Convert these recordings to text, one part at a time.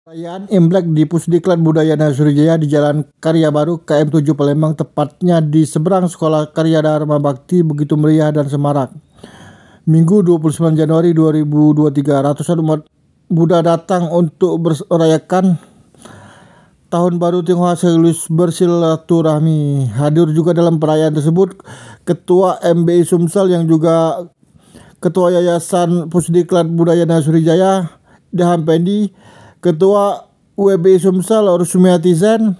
Perayaan Imlek di Pusdiklat Budayana Sriwijaya di Jalan Karya Baru KM 7 Palembang, tepatnya di seberang Sekolah Karya Dharma Bakti, begitu meriah dan semarak. Minggu 29 Januari 2023, ratusan umat Buddha datang untuk merayakan Tahun Baru Tionghoa sekaligus bersilaturahmi. Hadir juga dalam perayaan tersebut Ketua MBI Sumsel yang juga Ketua Yayasan Pusdiklat Budayana Sriwijaya Daham Pendi, Ketua UEB Sumsel Rusmiati Zen,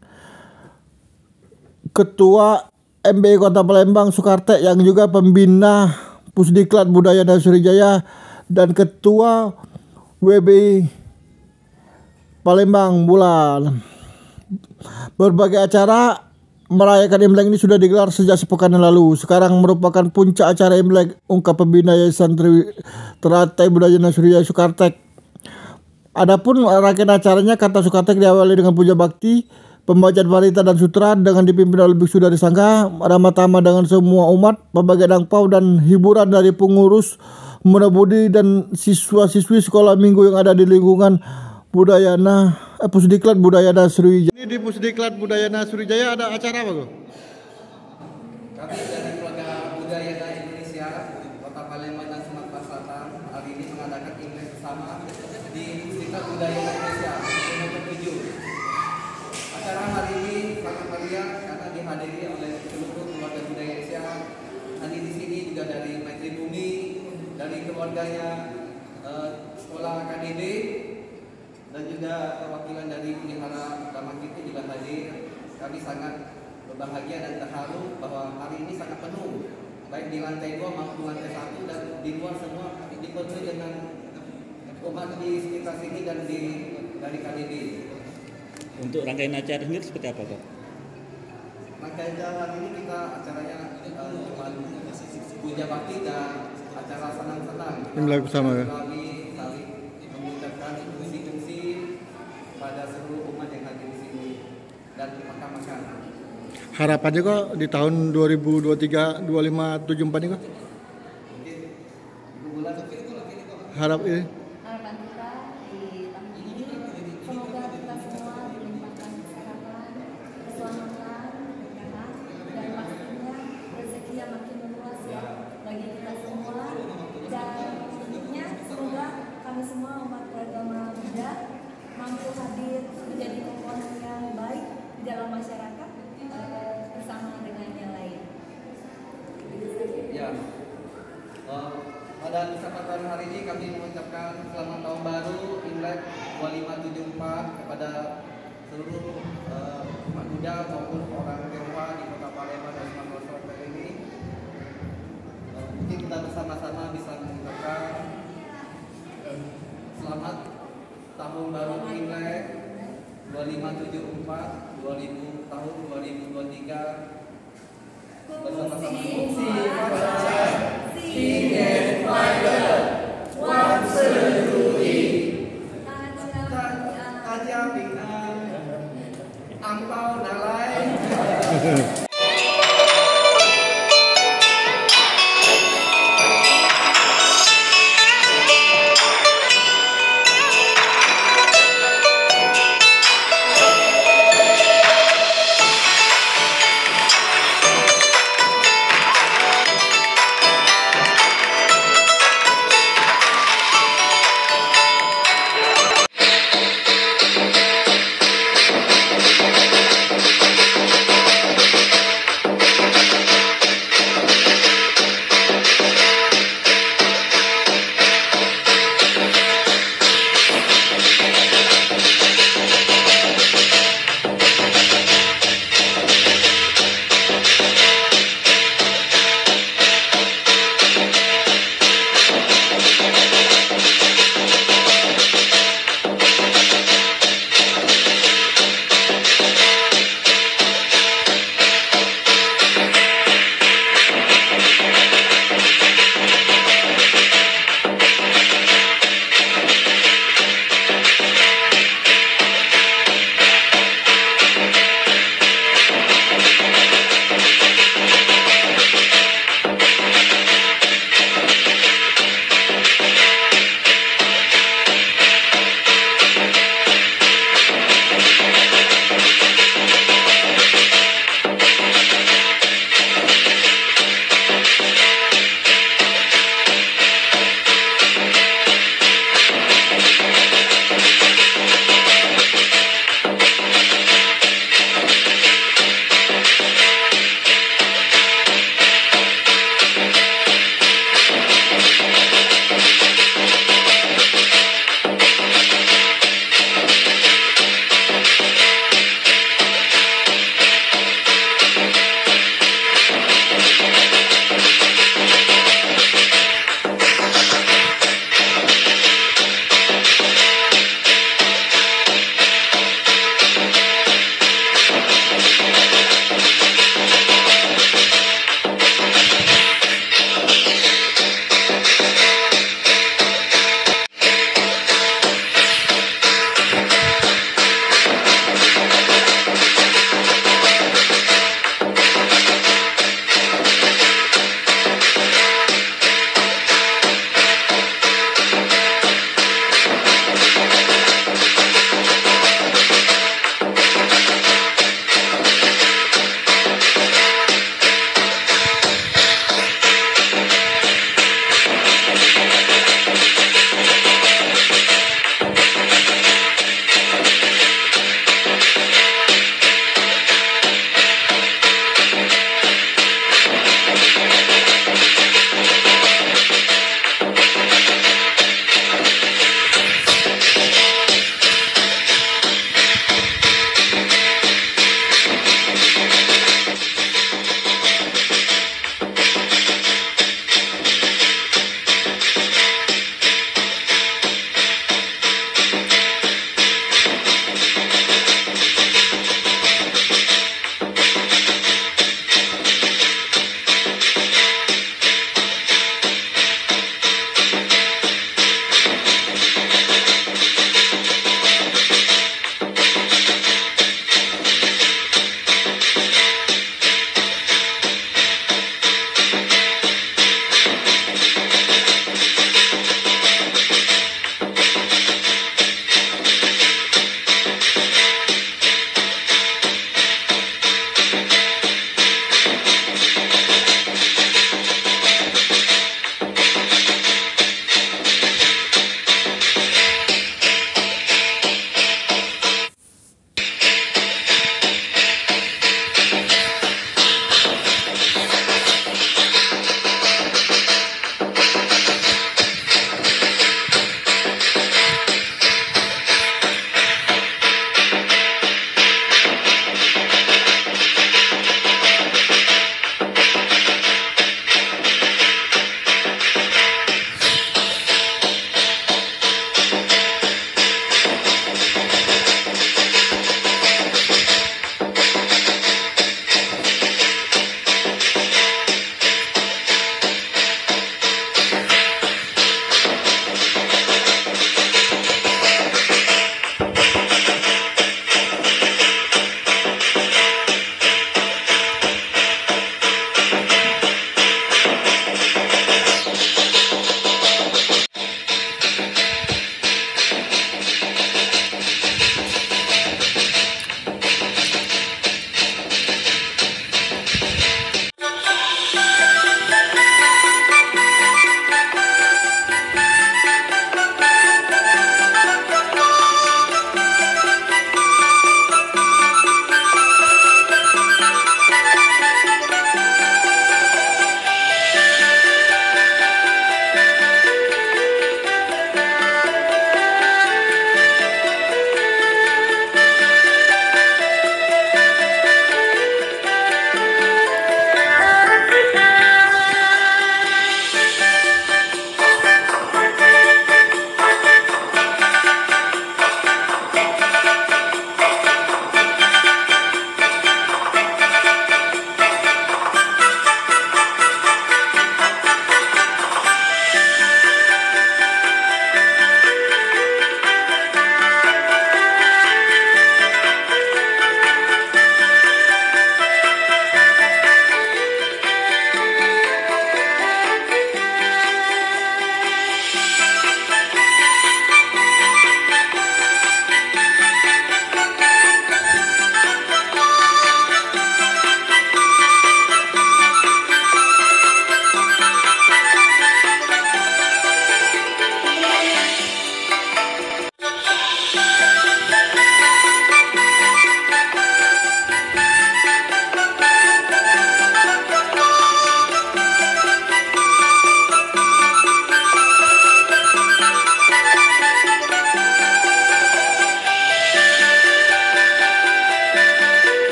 Ketua MBI Kota Palembang Sukarte yang juga pembina Pusdiklat Budayana Sriwijaya, dan Ketua UEB Palembang Bulan. Berbagai acara merayakan Imlek ini sudah digelar sejak sepekan yang lalu. Sekarang merupakan puncak acara Imlek, ungkap pembina Yayasan Teratai Budayana Sriwijaya Sukartek. Adapun rangkaian acaranya, kata Sukartek, diawali dengan puja bakti, pembacaan parita dan sutra dengan dipimpin oleh biksu dari sangga, ramah tamah dengan semua umat, pembagian angpau dan hiburan dari pengurus muda budi dan siswa-siswi sekolah minggu yang ada di lingkungan Pusdiklat Budayana Sriwijaya. Ini di Pusdiklat Budayana Sriwijaya ada acara apa, Bro? Kami dari keluarga Budayana Indonesia Kota Palembang dan Sumatera Selatan hari ini mengadakan Imlek bersama di Pusdiklat Budayana Indonesia yang ke-7. Acara hari ini sangat meriah karena dihadiri oleh seluruh keluarga budaya Indonesia. Hadir di sini juga dari Maitri Bumi, dari keluarganya sekolah KDB, dan juga perwakilan dari Wihara Dharma Bakti juga hadir. Kami sangat berbahagia dan terharu bahwa hari ini sangat penuh, baik di lantai 2 maupun lantai 1, dan di luar semua dipenuhi dengan umat di sekitar sini dan dari KDB. Untuk rangkaian acara sendiri seperti apa, Pak? Rangkaian acara hari ini kita acaranya cuma puja bakti dan acara senang-senang. Imlek bersama ya. Saling mengucapkan fungsi-fungsi pada seluruh umat yang hadir di sini dan makan-makan. Harapannya kok di tahun 2023 25 74 ini kok? Harap ini. Harapan kita di tahun ini semoga kita semua dilimpahkan kesehatan, keselamatan, keberkahan, dan pastinya rezeki yang makin meluas ya bagi kita semua. Dan tentunya semoga kami semua umat beragama Buddha mampu hadir menjadi komponen yang baik di dalam masyarakat bersama dengan yang lain. Ya. Pada kesempatan hari ini kami mengucapkan selamat tahun baru Imlek 2574 kepada seluruh umat Buddha maupun orang Tionghoa di Kota Palembang dan Sumatera Selatan ini. Mungkin kita bersama-sama bisa mengucapkan selamat tahun baru Imlek 2574 tahun 2023 bersama-sama. Angpau nalai